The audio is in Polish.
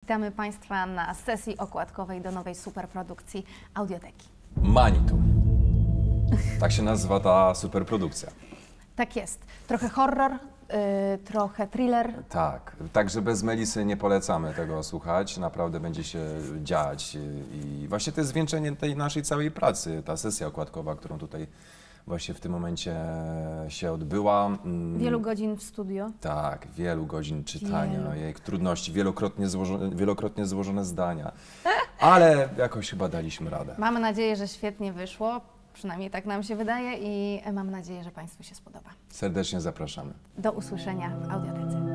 Witamy Państwa na sesji okładkowej do nowej superprodukcji Audioteki. Manitou. Tak się nazywa ta superprodukcja. Tak jest. Trochę horror, trochę thriller. Tak, także bez Melisy nie polecamy tego słuchać, naprawdę będzie się dziać i właśnie to jest zwieńczenie tej naszej całej pracy, ta sesja okładkowa, którą tutaj właśnie w tym momencie się odbyła. Wielu godzin w studio. Tak, wielu godzin czytania, jej trudności, wielokrotnie złożone zdania, ale jakoś chyba daliśmy radę. Mamy nadzieję, że świetnie wyszło, przynajmniej tak nam się wydaje i mam nadzieję, że Państwu się spodoba. Serdecznie zapraszamy. Do usłyszenia w Audiotece.